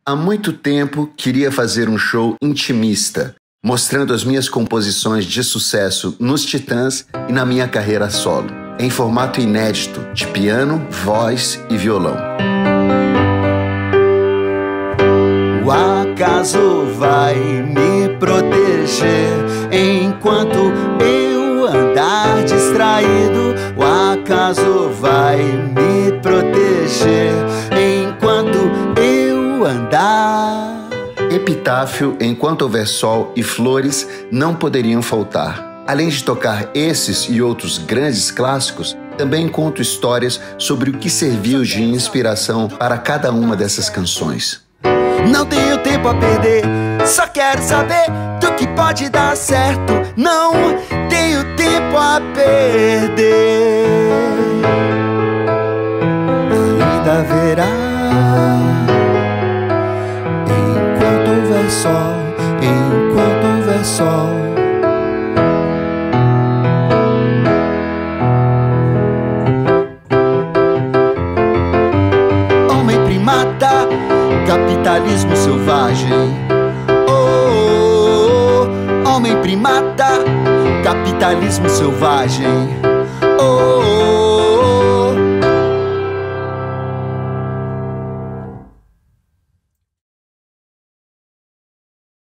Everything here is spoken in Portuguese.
Há muito tempo queria fazer um show intimista, mostrando as minhas composições de sucesso nos Titãs e na minha carreira solo, em formato inédito de piano, voz e violão. O acaso vai me proteger enquanto eu andar distraído. O acaso vai me proteger enquanto eu andar. Epitáfio, Enquanto Houver Sol e Flores não poderiam faltar. Além de tocar esses e outros grandes clássicos, também conto histórias sobre o que serviu de inspiração para cada uma dessas canções. Não tenho tempo a perder, só quero saber do que pode dar certo. Não tenho tempo a perder. Ainda haverá, enquanto houver sol, enquanto houver sol. Homem primata, capitalismo selvagem. Oh, oh, oh. Homem primata, capitalismo selvagem. Oh,